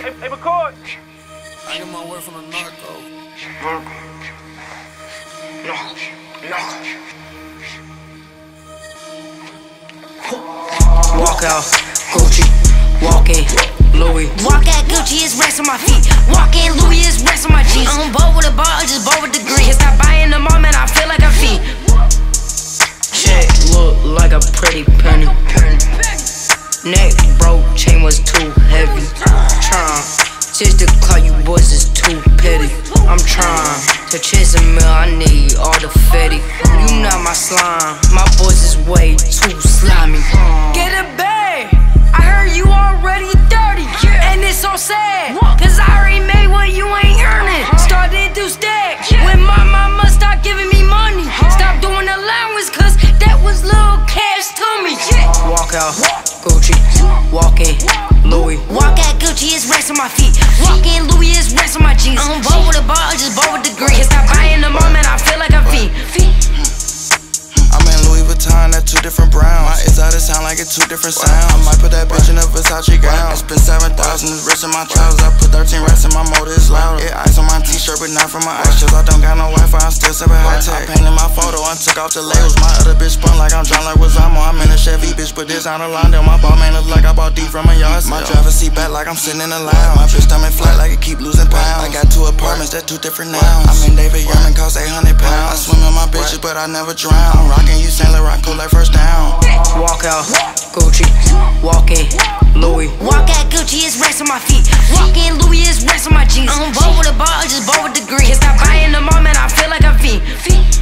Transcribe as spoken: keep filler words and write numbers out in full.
Hey, hey, hey, record. I get my word from the narco. No, no. Walk out, Gucci. Walk in, Louis. Walk out, Gucci is rest on my feet. Walk in, Louis is rest on my jeans. I'm bold with a ball, just bold with the green. Can't stop buying the moment, I feel like a fiend. Check look like a pretty penny. Neck broke, chain was too heavy. Trying just to call you boys is too petty. I'm trying to chase a meal, I need all the fetty. You not my slime, my boys is way too slimy. Get a bag, I heard you already dirty. And it's so sad, cause I already made what you ain't earning. Started to stack, when my mama start giving me money. Stop doing allowance, cause that was little cash to me. Walk out, Gucci. Walk in, Louis. Walk out, Gucci is rest on my feet. Walk in, Louis is rest on my jeans. I'm bold with a ball, just bold with the green. Can't stop buying the moment, I feel like a fiend. I'm in Louis Vuitton, that's two different browns. My is out of sound like it's two different sounds. I might put that bitch in a Versace gown. I spent seven thousand, it's rich in my trousers. I put thirteen racks in my motor, it's louder. Yeah, ice on my t-shirt, but not from my ice chest. I don't got no Wi-Fi, I'm still sipping high tech. I painted my photo and took off the labels. My other bitch spun like I'm John like Wazamo. I'm in a Chevy, bitch, but this out of London. My ball man look like I bought D from a yard sale. My driver seat back like I'm sitting in a lounge. My bitch stomach flat like it keep losing pounds. I got two apartments, that's two different nouns. I'm in David Yerman, cost eight hundred pounds. I swim in my bitches, but I never drown. I'm rocking you Saint Laurent, cool like first down. Walk out, Gucci. Walk in, Louis. Walk out, Gucci is rest on my feet. Walk in, Louis is rest on my jeans. I'm bold with a ball, just bold with the green. Can't stop buying the moment, I feel like a fiend.